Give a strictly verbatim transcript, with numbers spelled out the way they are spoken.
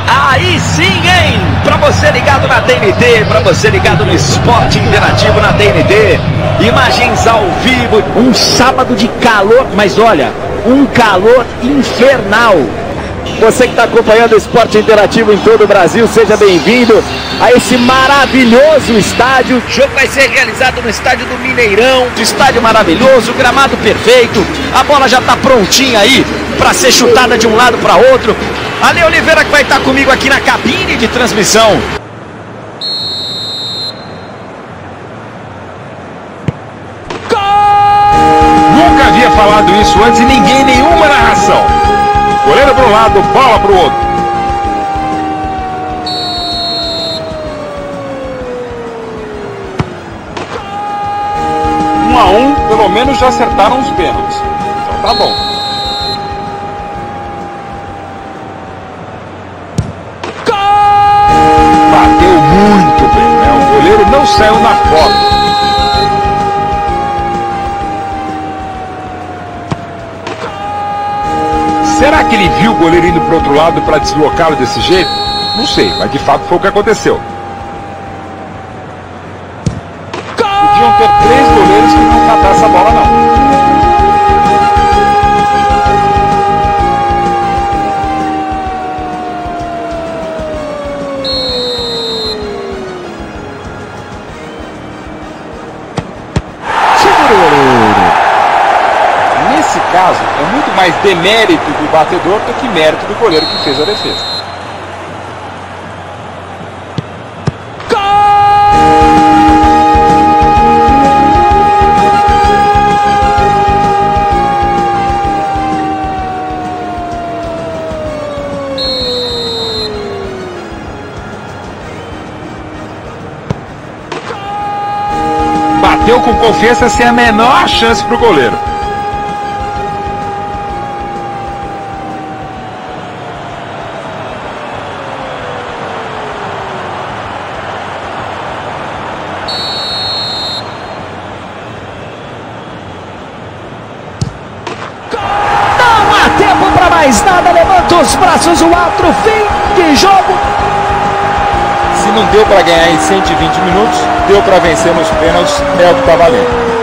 Aí sim, hein? Pra você ligado na T N T, pra você ligado no Esporte Interativo na T N T. Imagens ao vivo. Um sábado de calor, mas olha, um calor infernal. Você que está acompanhando o Esporte Interativo em todo o Brasil, seja bem-vindo a esse maravilhoso estádio. O jogo vai ser realizado no estádio do Mineirão. Estádio maravilhoso, gramado perfeito. A bola já está prontinha aí para ser chutada de um lado para outro. Ale Oliveira que vai estar comigo aqui na cabine de transmissão. Nunca havia falado isso antes e ninguém, nenhuma narração. Goleiro para um lado, bola para o outro. Um a um, pelo menos já acertaram os pênaltis. Então tá bom. Bateu muito bem, né? O goleiro não saiu na foto. Será que ele viu o goleiro indo para o outro lado para deslocá-lo desse jeito? Não sei, mas de fato foi o que aconteceu. Podiam ter três goleiros que não cataram essa bola, não. Nesse caso, é muito mais demérito do batedor do que mérito do goleiro que fez a defesa. Bateu com confiança sem a menor chance para o goleiro. Mais nada, levanta os braços, o outro fim de jogo. Se não deu para ganhar em cento e vinte minutos, deu para vencer nos pênaltis, é o que tá valendo.